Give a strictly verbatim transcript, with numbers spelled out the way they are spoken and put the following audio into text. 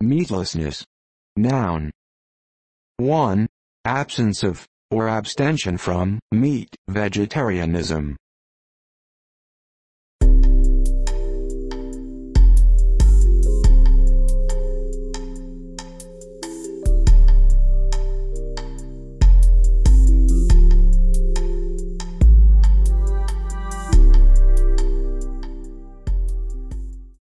Meatlessness. Noun. one. Absence of, or abstention from, meat, vegetarianism.